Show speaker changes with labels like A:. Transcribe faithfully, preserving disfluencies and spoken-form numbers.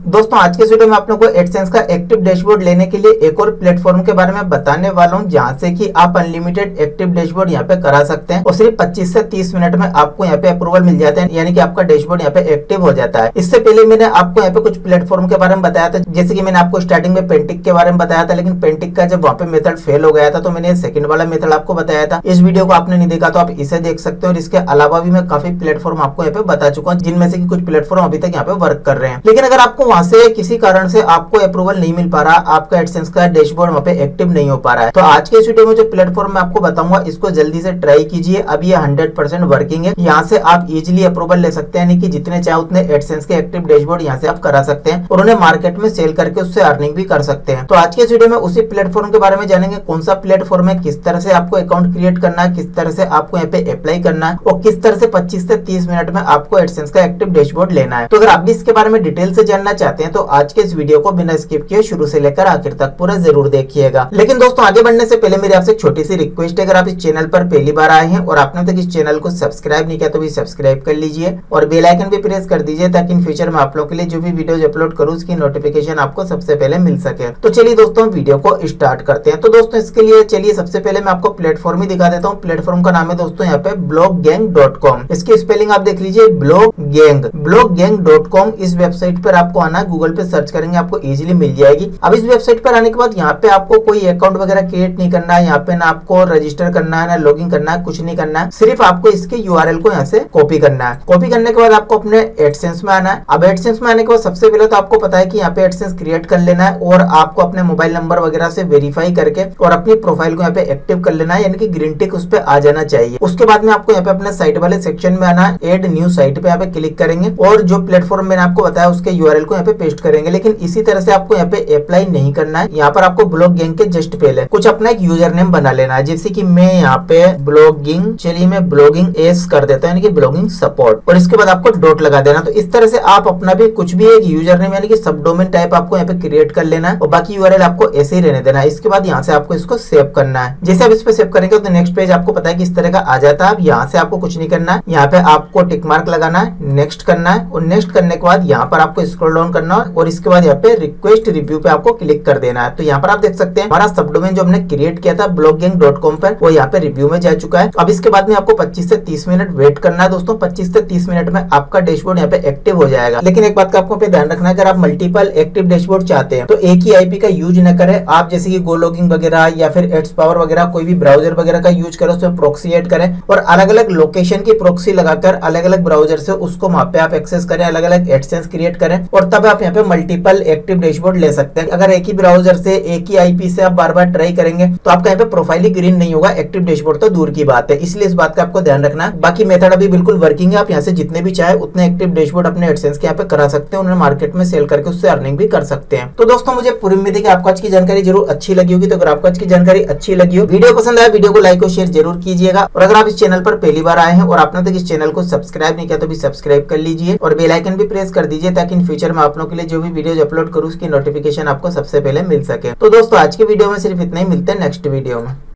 A: दोस्तों आज के वीडियो में आप लोगों को एडसेंस का एक्टिव डैशबोर्ड लेने के लिए एक और प्लेटफॉर्म के बारे में बताने वाला हूं, जहां से कि आप अनलिमिटेड एक्टिव डैशबोर्ड यहां पे करा सकते हैं और सिर्फ पच्चीस से तीस मिनट में आपको यहां पे अप्रूवल मिल जाते हैं, यानी कि आपका डैशबोर्ड यहां पे एक्टिव हो जाता है। इससे पहले मैंने आपको यहां पे कुछ प्लेटफॉर्म के बारे में बताया था, जैसे कि मैंने आपको स्टार्टिंग में पेंटिक के बारे में बताया था, लेकिन पेंटिक का जब वहां पे मेथड फेल हो गया था तो मैंने सेकंड वाला मेथड आपको बताया था। इस वीडियो को आपने नहीं देखा तो आप इसे देख सकते हो। और इसके अलावा भी मैं काफी प्लेटफॉर्म आपको यहाँ पे बता चुका हूँ, जिनमें से कि कुछ प्लेटफॉर्म अभी तक यहाँ पे वर्क कर रहे हैं। लेकिन अगर आपको वहां से किसी कारण से आपको अप्रूवल नहीं मिल पा रहा, आपका एडसेंस का डैशबोर्ड वहां पे एक्टिव नहीं हो पा रहा है, तो आज के इस वीडियो में जो प्लेटफॉर्म मैं आपको बताऊंगा इसको जल्दी से ट्राई कीजिए। अब ये हंड्रेड परसेंट वर्किंग है। यहाँ से आप इजिली अप्रूवल ले सकते हैं, यानी कि जितने चाहे उतने एडसेंस के एक्टिव डैशबोर्ड यहाँ से आप करा सकते हैं और उन्हें मार्केट में सेल करके उससे अर्निंग भी कर सकते हैं। तो आज के इस वीडियो में उसी प्लेटफॉर्म के बारे में जानेंगे, कौन सा प्लेटफॉर्म है, किस तरह से आपको अकाउंट क्रिएट करना है, किस तरह से आपको यहाँ पे अप्लाई करना है और किस तरह से पच्चीस से तीस मिनट में आपको एडसेंस का एक्टिव डैशबोर्ड लेना है। तो अगर आप भी इसके बारे में डिटेल से जानना चाहते हैं तो आज के इस वीडियो को बिना स्किप किए शुरू से लेकर आखिर तक पूरा जरूर देखिएगा। लेकिन दोस्तों आगे बढ़ने से पहले मेरी आपसे एक छोटी सी रिक्वेस्ट है, अगर आप इस चैनल पर पहली बार आए हैं और आपने तक इस चैनल को सब्सक्राइब नहीं किया तो भी सब्सक्राइब कर लीजिए और बेल आइकन भी प्रेस कर दीजिए, ताकि इन फ्यूचर में आप लोगों के लिए जो भी वीडियोज अपलोड करूँ उसकी नोटिफिकेशन आपको सबसे पहले मिल सके। तो चलिए दोस्तों वीडियो को स्टार्ट करते हैं। तो दोस्तों इसके लिए चलिए सबसे पहले मैं आपको प्लेटफॉर्म ही दिखा देता हूँ। प्लेटफॉर्म का नाम है दोस्तों यहाँ पे ब्लॉग गैंग डॉट कॉम। इसकी स्पेलिंग आप देख लीजिए, blog gang blog gang dot com. इस वेबसाइट पर आपको आना, गूगल पे सर्च करेंगे आपको इजीली मिल जाएगी। अब इस वेबसाइट पर आने के बाद यहाँ पे आपको कोई अकाउंट वगैरह क्रिएट नहीं करना है, यहाँ पे ना आपको रजिस्टर करना है ना लॉगिन करना है, कुछ नहीं करना है। सिर्फ आपको इसके यूआरएल को यहाँ से कॉपी करना है। कॉपी करने के बाद आपको अपने एडसेंस में आना है। अब एडसेंस में आने के बाद सबसे पहले तो आपको पता है कि यहाँ पे एडसेंस क्रिएट कर लेना है और आपको अपने मोबाइल नंबर वगैरह से वेरीफाई करके और अपनी प्रोफाइल को यहाँ पे एक्टिव कर लेना है, यानी कि ग्रीन टिक उस पे आ जाना चाहिए। उसके बाद में आपको यहाँ पे अपने साइट वाले सेक्शन में आना है, एड न्यू साइट पे यहाँ पे क्लिक करेंगे और जो प्लेटफॉर्म मैंने आपको बताया उसके यूआरएल को यहाँ पे पेस्ट करेंगे। लेकिन इसी तरह से आपको यहाँ पे अप्लाई नहीं करना है। यहाँ पर आपको ब्लॉग गैंग के जस्ट पहले कुछ अपना एक यूजर नेम बना लेना है, जैसे कि मैं यहाँ पे ब्लॉगिंग, चलिए मैं ब्लॉगिंग एस कर देता हूँ, यानी कि ब्लॉगिंग सपोर्ट, और इसके बाद आपको डॉट लगा देना। तो इस तरह से आप अपना भी कुछ भी एक यूजर नेम यानी कि सब डोमेन टाइप आपको यहाँ पे क्रिएट कर लेना है और बाकी यूआरएल आपको ऐसे ही रहने देना है। इसके बाद यहाँ से आपको इसको सेव करना है। जैसे आप इस पे सेव करेंगे तो नेक्स्ट पेज आपको पता है कि इस तरह का आ जाता है। अब यहाँ से आपको कुछ नहीं करना है, यहाँ पे आपको टिक मार्क लगाना है, नेक्स्ट करना है और नेक्स्ट करने के बाद यहाँ पर आपको स्क्रॉल डाउन करना है और इसके बाद यहाँ पे रिक्वेस्ट रिव्यू पे आपको क्लिक कर देना है। तो यहाँ पर आप देख सकते हैं हमारा सब डोमेन जो हमने क्रिएट किया था ब्लॉग गैंग डॉट कॉम पर, वो यहाँ पे रिव्यू में जा चुका है। अब इसके बाद में आपको पच्चीस से तीस मिनट वेट करना है दोस्तों। पच्चीस से तीस मिनट में आपका डैशबोर्ड यहाँ पे एक्टिव हो जाएगा। लेकिन एक बात का आपको ध्यान रखना है, अगर आप मल्टीपल एक्टिव डैशबोर्ड चाहते हैं तो एक ही आईपी का यूज न करें आप, जैसे कि गो लॉगिंग वगैरह या फिर एड्स पावर वगैरह कोई भी ब्राउजर वगैरह का यूज करें, उसमें प्रॉक्सी ऐड करें और अलग अलग लोकेशन की प्रॉक्सी लगाकर अलग अलग ब्राउजर से उसको वहां पे आप एक्सेस करें, अलग अलग एडसेंस क्रिएट करें और तब आप यहाँ पे मल्टीपल एक्टिव डैशबोर्ड ले सकते हैं। अगर एक ही ब्राउजर से एक ही आईपी से आप बार बार ट्राई करेंगे तो आपका यहाँ पे प्रोफाइल ही ग्रीन नहीं होगा, एक्टिव डैशबोर्ड तो दूर की बात है। इसलिए इस बात का आपको ध्यान रखना है। बाकी मेथड अभी बिल्कुल वर्किंग है। आप यहाँ से जितने भी चाहे उतने एक्टिव डैशबोर्ड अपने एडसेंस के यहाँ पे करा सकते हैं, उन्हें मार्केट में सेल करके उससे अर्निंग भी कर सकते हैं। तो दोस्तों मुझे पूरी उम्मीद है कि आपको आज की जानकारी जरूर अच्छी लगी होगी। तो अगर आपको आज की जानकारी अच्छी लगी हो, वीडियो पसंद आया, वीडियो को लाइक और शेयर जरूर कीजिएगा। और अगर आप इस चैनल पर पहली बार आए हैं और आपने तक इस चैनल को सब्सक्राइब नहीं किया तो भी सब्सक्राइब कर लीजिए और बेल आइकन भी प्रेस कर दीजिए, ताकि इन फ्यूचर में आप लोगों के लिए जो भी वीडियोज अपलोड करूँ उसकी नोटिफिकेशन आपको सबसे पहले मिल सके। तो दोस्तों आज के वीडियो में सिर्फ इतना ही, मिलते हैं नेक्स्ट वीडियो में।